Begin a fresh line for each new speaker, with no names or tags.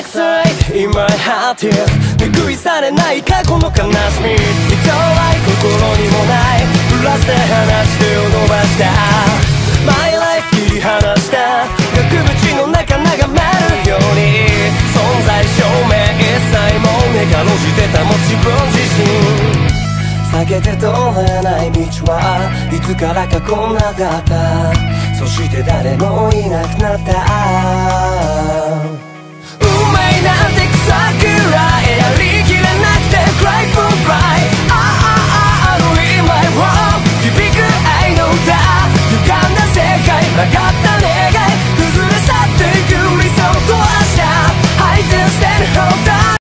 Excite in my heart is 拭い去れない過去の悲しみ人は心にもないプラスで話して伸ばした My life 切り離した額縁の中眺めるように存在証明一切も目がろしてたも自分自身避けて通れない道はいつからかこんなだったそして誰もいなくなった運命なんて草くらいやりきれなくて